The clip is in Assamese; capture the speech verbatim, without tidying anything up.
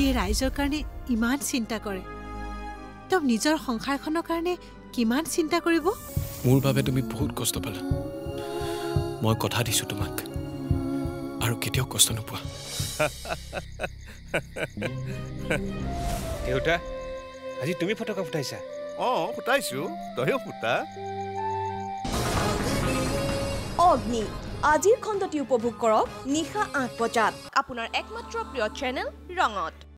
যিয়ে ৰাইজৰ কাৰণে ইমান চিন্তা কৰে তেওঁ নিজৰ সংসাৰখনৰ কাৰণে কিমান চিন্তা কৰিব মোৰ বাবে তুমি বহুত কষ্ট পালা মই কথা দিছো তোমাক আৰু কেতিয়াও কষ্ট নোপোৱা দেউতা আজি তুমি ফটকা ফুটাইছা অ ফুটাইছো তইও ফুটা অগ্নি আজিৰ খণ্ডটি উপভোগ কৰক নিশা আঠ বজাত আপোনাৰ একমাত্ৰ প্ৰিয় চেনেল ৰঙত